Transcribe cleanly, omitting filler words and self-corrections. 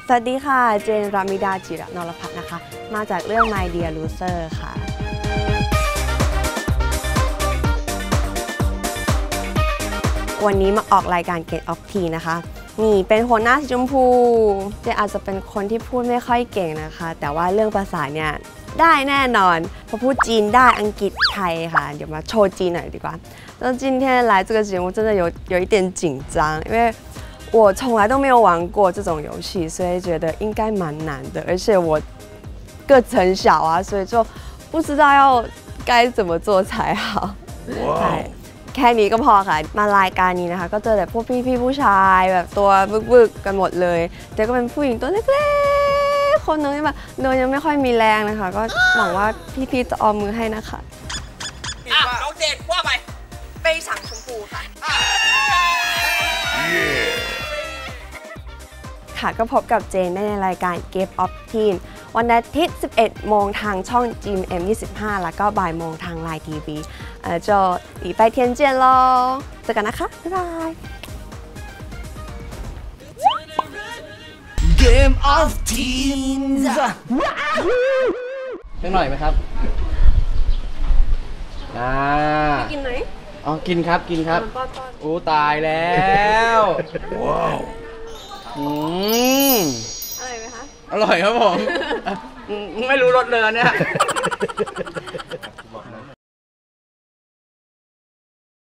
สวัสดีค่ะเจนรามิดาจิระนรพัฒน์นะคะมาจากเรื่อง My Dear Loser ค่ะวันนี้มาออกรายการ Get of Tea นะคะนี่เป็นหัวหน้าสีชมพูเจนอาจจะเป็นคนที่พูดไม่ค่อยเก่งนะคะแต่ว่าเรื่องภาษาเนี่ยได้แน่นอนพอพูดจีนได้อังกฤษไทยค่ะเดี๋ยวมาโชว์จีนหน่อยดีกว่า那今天来这个节目真的有一点紧张因为我从来都没有玩过这种游戏，所以觉得应该蛮难的。而且我个子很小啊，所以就不知道要该怎么做才好。แค่นี้ก็พอค่ะมารายการนี้นะคะก็เจอแต่พวกพี่ๆผู้ชายแบบตัวบึกๆกันหมดเลยแต่ก็เป็นผู้หญิงตัวเล็กๆคนนึงที่แบบเดินยังไม่ค่อยมีแรงนะคะก็หวังว่าพี่ๆจะออมมือให้นะคะน้องเจนว่าไป非常ชมพูค่ะค่ะก็พบกับเจนได้ในรายการ Game of Teen วันอาทิตย์ 11 โมงทางช่อง GMM 25 แล้วก็บ่ายโมงทาง Line TV 就礼拜天见喽เจอกันนะคะบ๊ายบาย Game of Teens เพิ่งหน่อยไหมครับกินไหมอ๋อกินครับกินครับโอ้ตายแล้วว้าวอร่อยไหมคะอร่อยครับผมไม่รู้รสเลยเนี่ย